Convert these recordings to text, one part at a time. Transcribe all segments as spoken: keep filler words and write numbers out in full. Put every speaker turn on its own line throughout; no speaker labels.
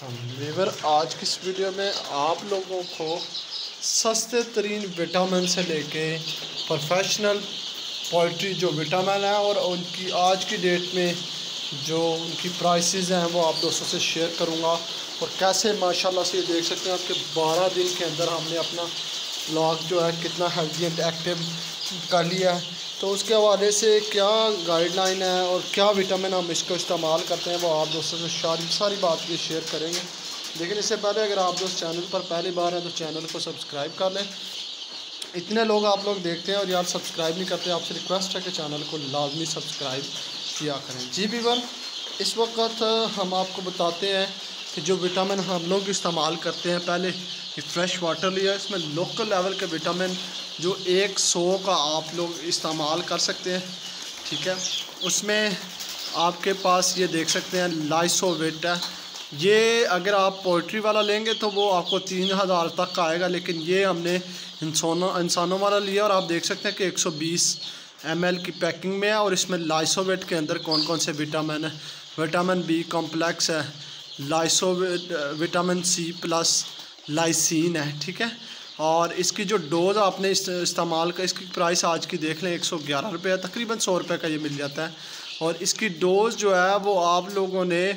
Weaver आज की इस वीडियो में आप लोगों को सस्ते तरीन विटामिन से लेके प्रोफेशनल पोल्ट्री जो विटामिन है और उनकी आज की डेट में जो उनकी प्राइसेस हैं वो आप दोस्तों से शेयर करूंगा। और कैसे माशाल्लाह से ये देख सकते हैं आपके बारह दिन के अंदर हमने अपना ब्लॉग जो है कितना हेल्दी एंड एक्टिव कर लिया है। तो उसके हवाले से क्या गाइडलाइन है और क्या विटामिन हम इसको इस्तेमाल करते हैं वो आप दोस्तों से सारी सारी बात ये शेयर करेंगे। लेकिन इससे पहले अगर आप दोस्त चैनल पर पहली बार हैं तो चैनल को सब्सक्राइब कर लें। इतने लोग आप लोग देखते हैं और यार सब्सक्राइब नहीं करते, आपसे रिक्वेस्ट है कि चैनल को लाजमी सब्सक्राइब किया करें। जी वीवर, इस वक्त हम आपको बताते हैं कि जो विटामिन हम लोग इस्तेमाल करते हैं, पहले कि फ़्रेश वाटर लिया, इसमें लोकल लेवल के विटामिन जो एक सौ का आप लोग इस्तेमाल कर सकते हैं। ठीक है, उसमें आपके पास ये देख सकते हैं लाइसोविट है। ये अगर आप पोल्ट्री वाला लेंगे तो वो आपको तीन हज़ार तक का आएगा, लेकिन ये हमने इंसानों इंसानों वाला लिया और आप देख सकते हैं कि एक सौ बीस एम एल की पैकिंग में है। और इसमें लाइसोविट के अंदर कौन कौन से विटामिन है, विटामिन बी कॉम्प्लेक्स है, Lysovit vitamin C plus lysine है। ठीक है, और इसकी जो डोज़ आपने इस्तेमाल का, इसकी प्राइस आज की देख लें एक सौ ग्यारह रुपये, तकरीबन सौ रुपये का ये मिल जाता है। और इसकी डोज़ जो है वो आप लोगों ने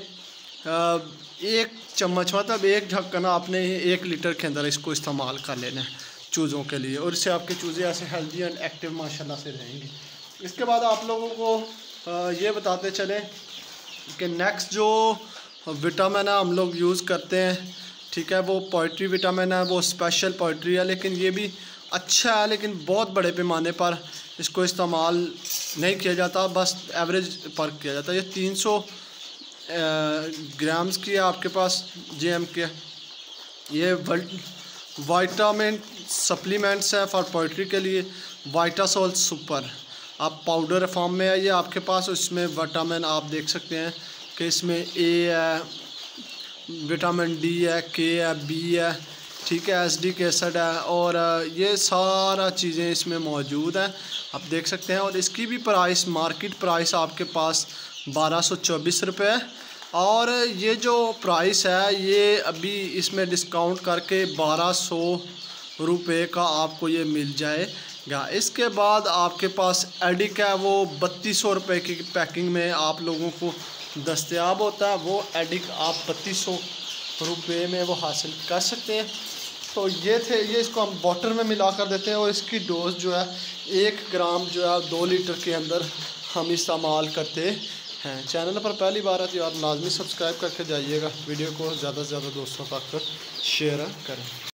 एक चम्मच मतलब एक ढक्कन आपने एक लीटर के अंदर इसको इस्तेमाल कर लेना है चूज़ों के लिए, और इससे आपके चूज़े ऐसे हेल्दी एंड एक्टिव माशाल्लाह से रहेंगे। इसके बाद आप लोगों को ये बताते चलें कि नेक्स्ट जो विटामिन है हम लोग यूज़ करते हैं, ठीक है, वो पोल्ट्री विटामिन है, वो स्पेशल पोल्ट्री है, लेकिन ये भी अच्छा है, लेकिन बहुत बड़े पैमाने पर इसको इस्तेमाल नहीं किया जाता, बस एवरेज पर किया जाता है। ये तीन सौ ग्राम्स की है आपके पास जे एम के। ये वाइटामिन सप्लीमेंट्स है फॉर पोल्ट्री के लिए, वाइटासोल सुपर आप पाउडर फॉर्म में है ये आपके पास। इसमें विटामिन आप देख सकते हैं कि इसमें ए है, विटामिन डी है, के है, बी है, ठीक है, एस डी के एसिड है, और ये सारा चीज़ें इसमें मौजूद हैं आप देख सकते हैं। और इसकी भी प्राइस मार्केट प्राइस आपके पास बारह सौ चौबीस रुपये है, और ये जो प्राइस है ये अभी इसमें डिस्काउंट करके बारह सौ रुपये का आपको ये मिल जाएगा। इसके बाद आपके पास एडिक है, वो बत्तीस सौ रुपये की पैकिंग में आप लोगों को दस्तयाब होता है। वो एडिक आप बत्तीस सौ रुपये में वो हासिल कर सकते हैं। तो ये थे, ये इसको हम वाटर में मिला कर देते हैं और इसकी डोज जो है एक ग्राम जो है दो लीटर के अंदर हम इस्तेमाल करते हैं। चैनल पर पहली बार है तो आप लाजमी सब्सक्राइब करके जाइएगा, वीडियो को ज़्यादा से ज़्यादा दोस्तों तक शेयर करें।